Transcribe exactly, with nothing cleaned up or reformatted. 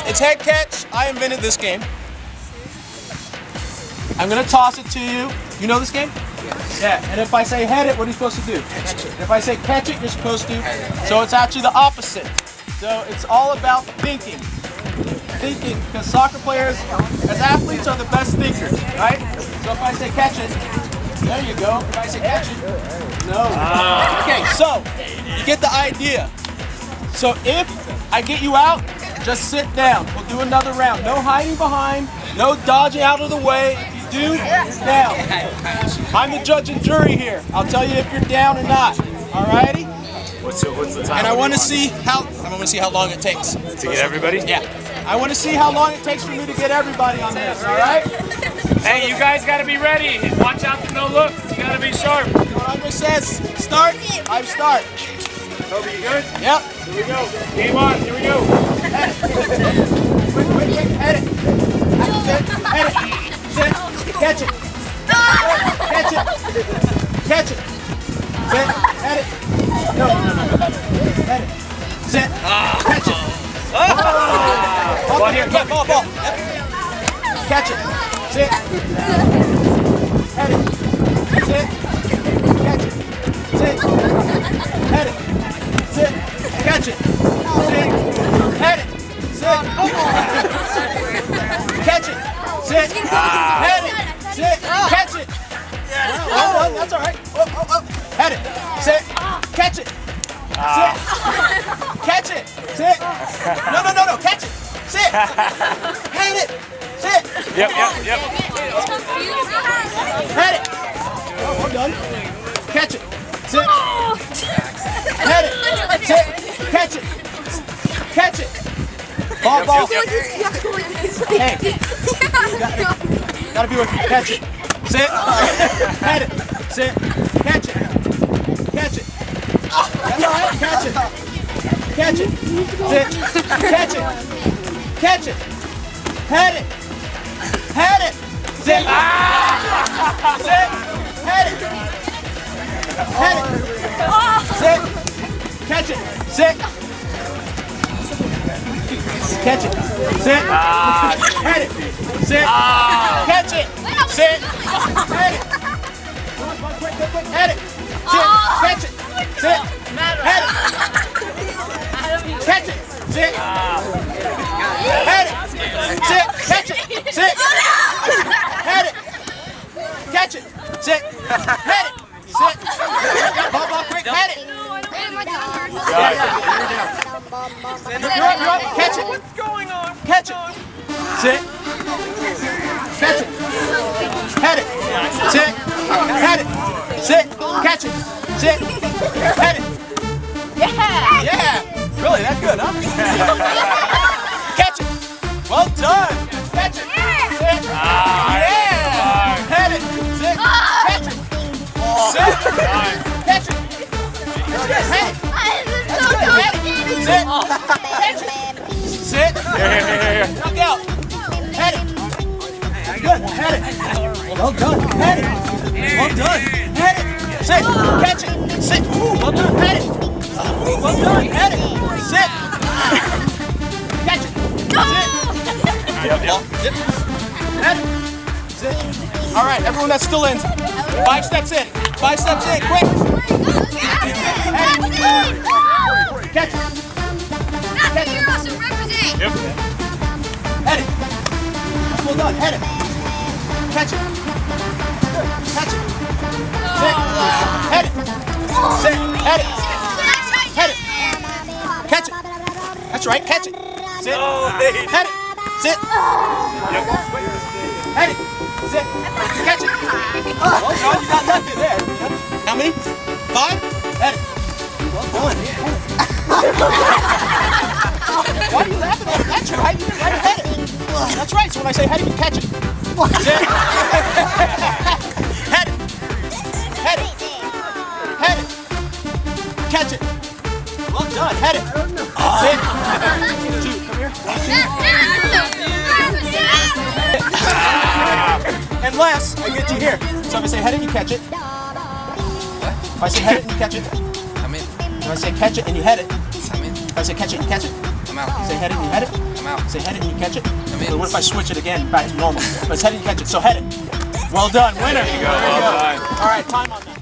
It's head catch. I invented this game. I'm gonna toss it to you. You know this game? Yes. Yeah, and if I say head it, what are you supposed to do? Catch it. If I say catch it, you're supposed to. So it's actually the opposite. So it's all about thinking. Thinking, because soccer players, as athletes, are the best thinkers, right? So if I say catch it, there you go. If I say catch it, no. Ah. Okay, so you get the idea. So if I get you out, just sit down. We'll do another round. No hiding behind, no dodging out of the way. If you do, you're down. I'm the judge and jury here. I'll tell you if you're down or not. Alrighty? What's the, what's the time? And I want to see how I want to see how long it takes. To get everybody? Yeah. I want to see how long it takes for me to get everybody on this, alright? Hey, you guys gotta be ready. Watch out for no looks. You gotta be sharp. You know what Andre says? Start, I start. Cobi, you good? Yep. Here we go. Game on, here we go. Quick, quick, quick, edit. Sit, edit. Sit, catch it. Catch it. Catch it. Sit, edit. No, no, no, no. Edit. Sit, catch it. Ah. Ball, ball here, ball, ball, ball. Yep. Catch it. Sit. Edit. Sit. Catch it. Sit. Edit. Sit. Catch it. Sit. Edit. Sit. Catch it. Sit. Edit. Sit. Catch it. Oh, oh, that's all right. Oh, oh, oh. Edit. Sit. Catch it. Sit. Catch it. Sit. No, no, no, no. Catch it. Sit. Hit it. Sit. Yep, yep, yep. Hit it. Oh, I'm done. Catch it. Sit. Hit it. Sit. Catch it. Catch it. Ball, ball. Yep, yep, Hey. Gotta, gotta be with me. Catch it. Sit. Hit it. Sit. Catch it. Catch it. That's all right. Catch it. Catch it. Sit. Catch it. Catch it. Head it. Head it. Sit. Sit. Head it. Head it. Sit. Catch it. Sit. Catch it. Sit. Head it. Sit. Catch it. Sit. Head it. Quick, quick, quick. Head it. Sit. Catch it. Sit. Head it. Catch it. Sit. Head it. Sit. Catch it. Sit. Head it. Catch it. Sit. Head it. Sit. Ball, ball, quick. Head it. Yeah, yeah. You're up, you're up. Catch it. What's going on? Catch it. Sit. Catch it. Head it. Sit. Head it. Sit. Catch it. Sit. Head it. Yeah. Yeah. Really, that good, huh? Catch it. Well done. Catch it. Sit. Yeah. Head it. Sit. Catch it. Sit. Catch it. Head it. That's good. Head it. Sit. Catch it. Sit. Here, here, here, here. Knock out. Head it. Good. Head it. Well done. Head it. Well done. Head it. Sit. Catch it. Sit. Ooh, well done. Head it. Well done. Head it. Sit. Catch it. Sit. Yep, yep. Zip. Head it. Sit. All right, everyone that's still in. Five steps in. Five steps in. Quick. Head it. Catch it. Catch it. Yep. Head it. Well done. Head it. Catch it. Good. Catch it. Sit. Head it. Sit. Head it. Head it. Catch it. That's right. Catch it. Sit. Head it. Sit. Yep. Head it. Sit. Catch it. Well done. You got lucky there. How many? Five? Head it. Well done. Why are you laughing at it? That's right. You didn't let it head it. That's right. So when I say head it, you catch it. Sit. Head it. Head it. Head it. Catch it. Well done. Head it. Sit. Two. Come here. Unless I get you here. So if I say head it, you catch it. If I say head it and you catch it. Come in. If I say catch it and you head it. Come in. If I say catch it, you catch it. I'm out. Say head it, and you head it. I'm out. Say head it, and you catch it. I'm in. But what if I switch it again back to normal? But it's head it, and you catch it. So head it. Well done, winner. There you go, well done. All right, time on that.